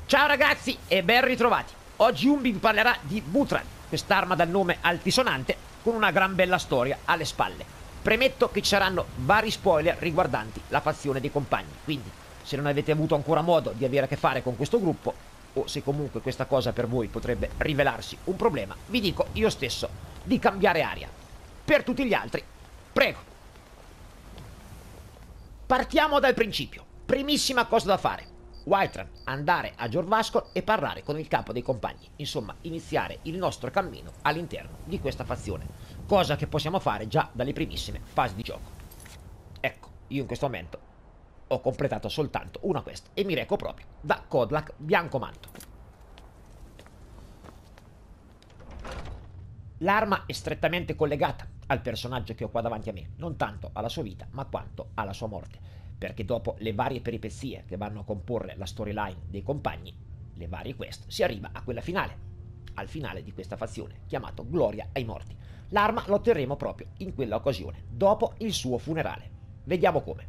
Ciao ragazzi e ben ritrovati. Oggi Umbi vi parlerà di Wutrad, quest'arma dal nome altisonante con una gran bella storia alle spalle. Premetto che ci saranno vari spoiler riguardanti la fazione dei compagni, quindi se non avete avuto ancora modo di avere a che fare con questo gruppo, o se comunque questa cosa per voi potrebbe rivelarsi un problema, vi dico io stesso di cambiare aria. Per tutti gli altri, prego. Partiamo dal principio. Primissima cosa da fare: Whiterun, andare a Jorrvaskor e parlare con il capo dei compagni, insomma iniziare il nostro cammino all'interno di questa fazione, cosa che possiamo fare già dalle primissime fasi di gioco. Ecco, io in questo momento ho completato soltanto una quest e mi reco proprio da Kodlak Biancomanto. L'arma è strettamente collegata al personaggio che ho qua davanti a me, non tanto alla sua vita ma quanto alla sua morte, perché dopo le varie peripezie che vanno a comporre la storyline dei compagni, le varie quest, si arriva a quella finale, al finale di questa fazione, chiamato Gloria ai Morti. L'arma la otterremo proprio in quella occasione, dopo il suo funerale. Vediamo come.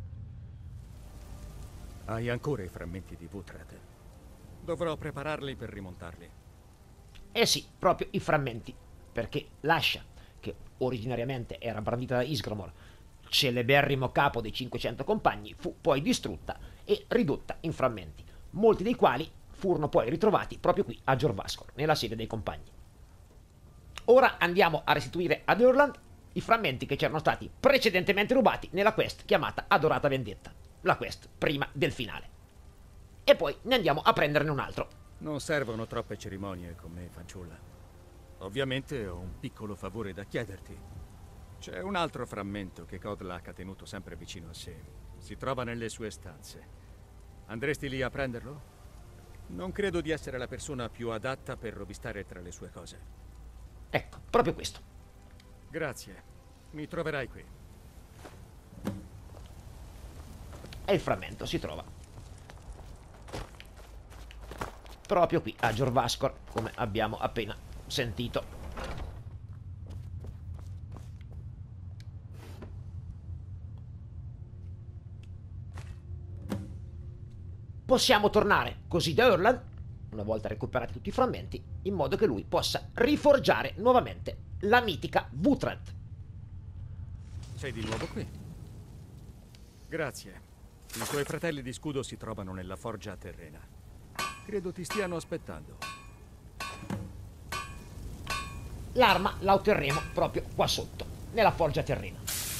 Hai ancora i frammenti di Wutrad? Dovrò prepararli per rimontarli. Eh sì, proprio i frammenti, perché l'ascia, che originariamente era brandita da Ysgramor, celeberrimo capo dei 500 compagni, fu poi distrutta e ridotta in frammenti, molti dei quali furono poi ritrovati proprio qui a Jorrvaskor, nella sede dei compagni. Ora andiamo a restituire ad Eorland i frammenti che c'erano stati precedentemente rubati nella quest chiamata Adorata Vendetta, la quest prima del finale. E poi ne andiamo a prenderne un altro. Non servono troppe cerimonie con me, fanciulla. Ovviamente ho un piccolo favore da chiederti. C'è un altro frammento che Kodlak ha tenuto sempre vicino a sé. Si trova nelle sue stanze. Andresti lì a prenderlo? Non credo di essere la persona più adatta per rovistare tra le sue cose. Ecco, proprio questo. Grazie. Mi troverai qui. E il frammento si trova proprio qui a Jorrvaskor, come abbiamo appena sentito. Possiamo tornare così da Eorland, una volta recuperati tutti i frammenti, in modo che lui possa riforgiare nuovamente la mitica Wutrad. Sei di nuovo qui? Grazie. I tuoi fratelli di scudo si trovano nella forgia terrena. Credo ti stiano aspettando. L'arma la otterremo proprio qua sotto, nella forgia terrena.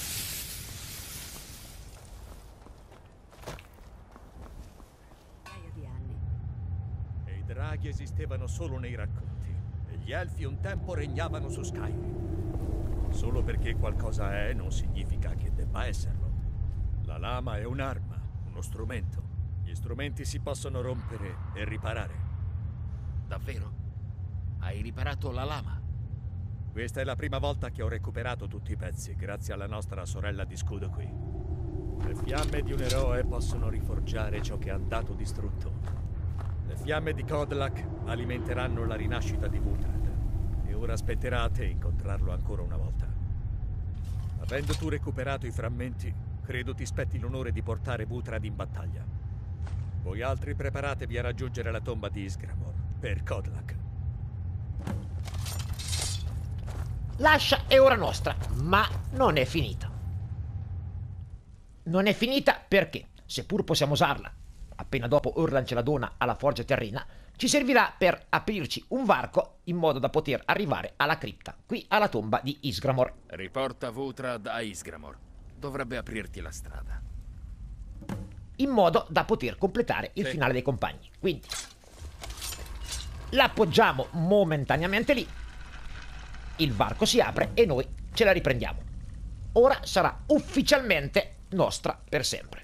E i draghi esistevano solo nei racconti. E gli elfi un tempo regnavano su Skyrim. Solo perché qualcosa è, non significa che debba esserlo. La lama è un'arma, uno strumento. Gli strumenti si possono rompere e riparare. Davvero? Hai riparato la lama? Questa è la prima volta che ho recuperato tutti i pezzi, grazie alla nostra sorella di scudo qui. Le fiamme di un eroe possono riforgiare ciò che è andato distrutto. Le fiamme di Kodlak alimenteranno la rinascita di Wutrad. E ora aspetterate incontrarlo ancora una volta. Avendo tu recuperato i frammenti, credo ti spetti l'onore di portare Wutrad in battaglia. Voi altri preparatevi a raggiungere la tomba di Ysgramor per Kodlak. L'ascia è ora nostra, ma non è finita. Non è finita perché, seppur possiamo usarla appena dopo Eorland ce la dona alla forgia terrena, ci servirà per aprirci un varco in modo da poter arrivare alla cripta, qui alla tomba di Ysgramor. Riporta Wutrad a Ysgramor. Dovrebbe aprirti la strada. In modo da poter completare il finale dei compagni. Quindi l'appoggiamo momentaneamente lì, il varco si apre e noi ce la riprendiamo. Ora sarà ufficialmente nostra per sempre.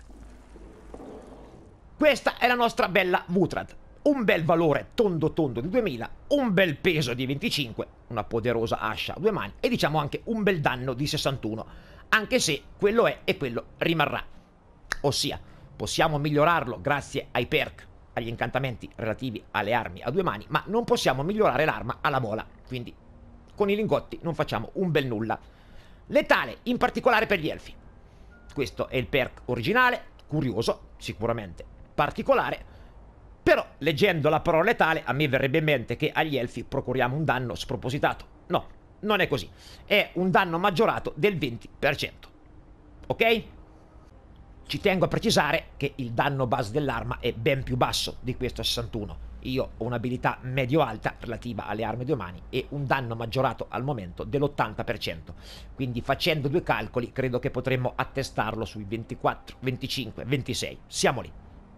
Questa è la nostra bella Wutrad. Un bel valore tondo tondo di 2000, un bel peso di 25, una poderosa ascia a due mani e diciamo anche un bel danno di 61, anche se quello è e quello rimarrà. Ossia, possiamo migliorarlo grazie ai perk, agli incantamenti relativi alle armi a due mani, ma non possiamo migliorare l'arma alla mola, quindi con i lingotti non facciamo un bel nulla. Letale, in particolare per gli elfi. Questo è il perk originale, curioso, sicuramente particolare, Però, leggendo la parola letale, a me verrebbe in mente che agli elfi procuriamo un danno spropositato. No, non è così. È un danno maggiorato del 20%. Ok? Ci tengo a precisare che il danno base dell'arma è ben più basso di questo 61. Io ho un'abilità medio-alta relativa alle armi di umani e un danno maggiorato al momento dell'80%. Quindi facendo due calcoli credo che potremmo attestarlo sui 24, 25, 26. Siamo lì.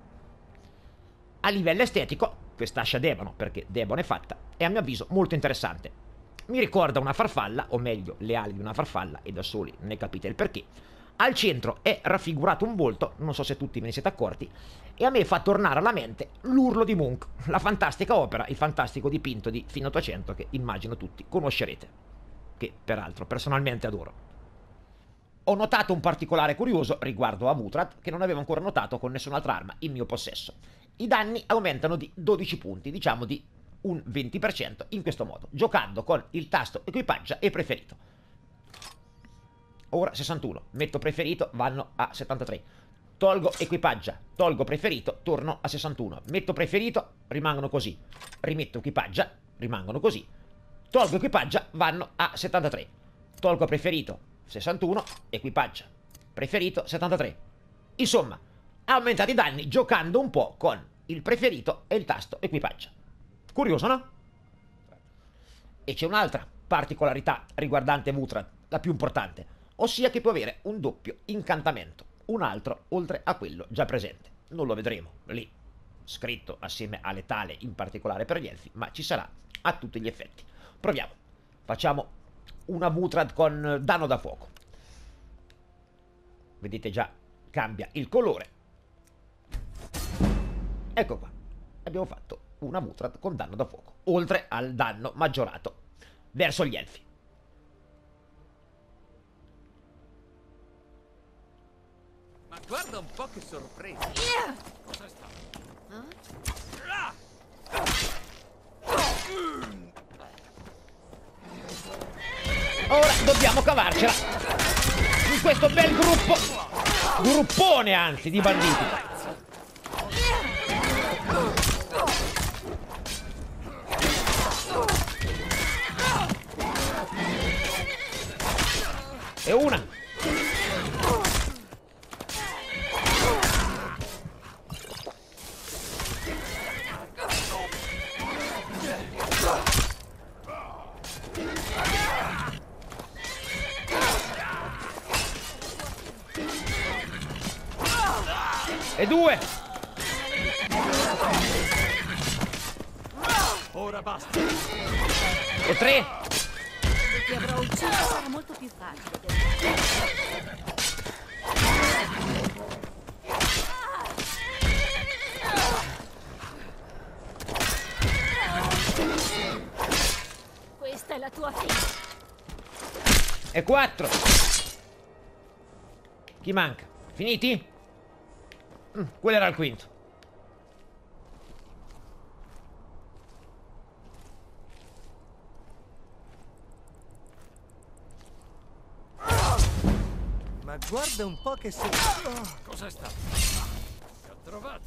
A livello estetico, quest'ascia d'ebano, perché d'ebano è fatta, è a mio avviso molto interessante. Mi ricorda una farfalla, o meglio le ali di una farfalla, e da soli ne capite il perché. Al centro è raffigurato un volto, non so se tutti ve ne siete accorti, e a me fa tornare alla mente l'Urlo di Munch, la fantastica opera, il fantastico dipinto di fine 800 che immagino tutti conoscerete, che peraltro personalmente adoro. Ho notato un particolare curioso riguardo a Vutrath che non avevo ancora notato con nessun'altra arma in mio possesso. I danni aumentano di 12 punti, diciamo di un 20% in questo modo, giocando con il tasto equipaggia e preferito. Ora 61, metto preferito, vanno a 73. Tolgo equipaggia, tolgo preferito, torno a 61. Metto preferito, rimangono così. Rimetto equipaggia, rimangono così. Tolgo equipaggia, vanno a 73. Tolgo preferito, 61, equipaggia. Preferito, 73. Insomma, aumentate i danni giocando un po' con il preferito e il tasto equipaggia. Curioso, no? E c'è un'altra particolarità riguardante Vutrath, la più importante, ossia che può avere un doppio incantamento, un altro oltre a quello già presente. Non lo vedremo lì, scritto assieme a letale in particolare per gli elfi, ma ci sarà a tutti gli effetti. Proviamo, facciamo una Vutrath con danno da fuoco. Vedete già, cambia il colore. Ecco qua, abbiamo fatto una Vutrath con danno da fuoco, oltre al danno maggiorato verso gli elfi. Ma guarda un po' che sorpresa! Cosa sta? Ora dobbiamo cavarcela in questo bel gruppo, gruppone anzi, di banditi. E una. E due. Ora basta. E tre. Se ti avrò ucciso sarà molto più facile. Questa è la tua fine. E quattro. Chi manca? Finiti? Quello era il quinto. Ma guarda un po' che sei... Cosa è stato? Ti ho trovato.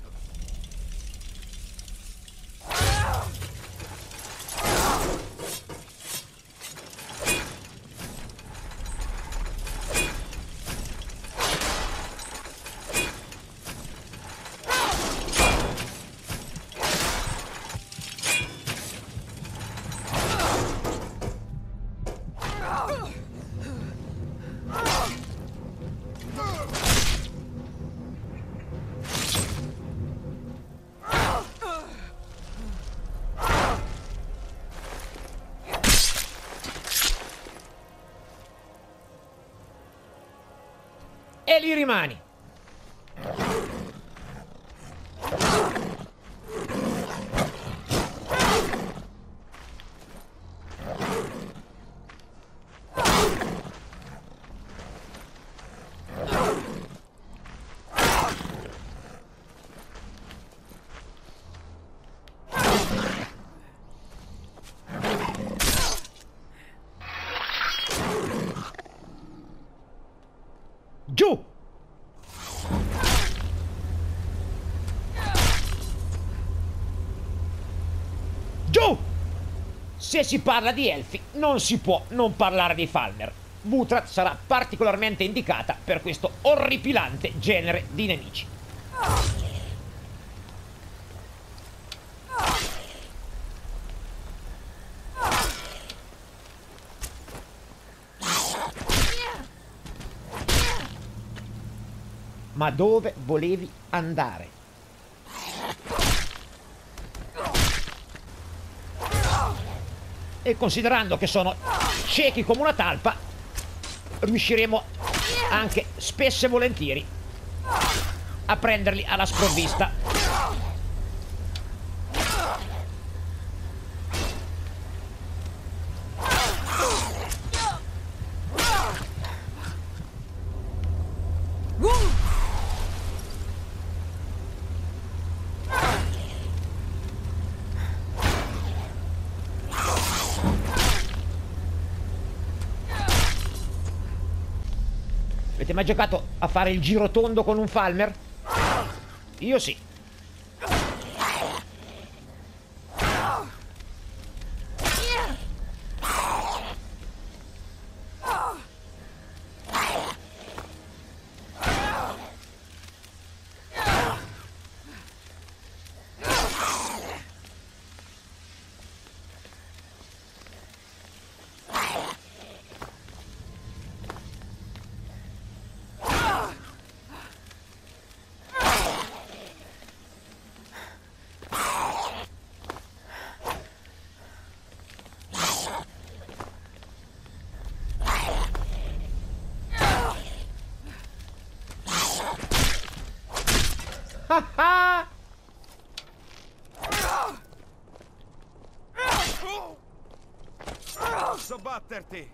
E lì rimani. Giù! Se si parla di elfi non si può non parlare di Falmer. Vutrad sarà particolarmente indicata per questo orripilante genere di nemici. Ma dove volevi andare? E considerando che sono ciechi come una talpa, riusciremo anche spesso e volentieri a prenderli alla sprovvista. Avete mai giocato a fare il giro tondo con un Falmer? Io sì. Posso batterti!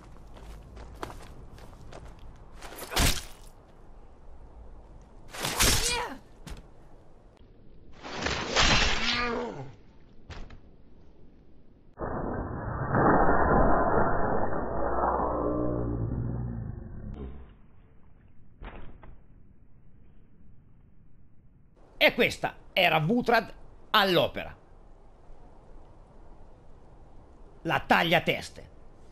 E questa era Vutrad all'opera. La tagliateste.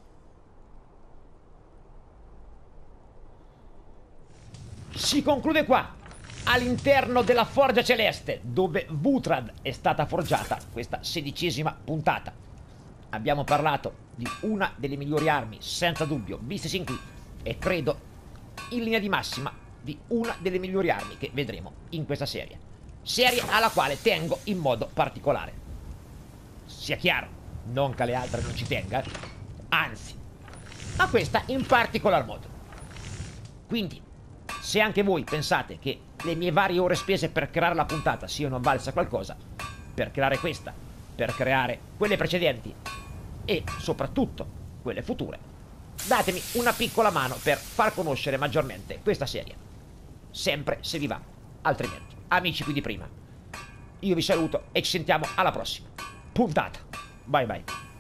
Si conclude qua, all'interno della Forgia Celeste, dove Vutrad è stata forgiata, questa 16ª puntata. Abbiamo parlato di una delle migliori armi, senza dubbio, viste sin qui, e credo, in linea di massima, di una delle migliori armi che vedremo in questa serie. Serie alla quale tengo in modo particolare. Sia chiaro, non che le altre non ci tenga, anzi, ma questa in particolar modo. Quindi, se anche voi pensate che le mie varie ore spese per creare la puntata siano valse qualcosa, per creare questa, per creare quelle precedenti e soprattutto quelle future, datemi una piccola mano per far conoscere maggiormente questa serie. Sempre se vi va, altrimenti, amici più di prima. Io vi saluto e ci sentiamo alla prossima puntata. Bye bye.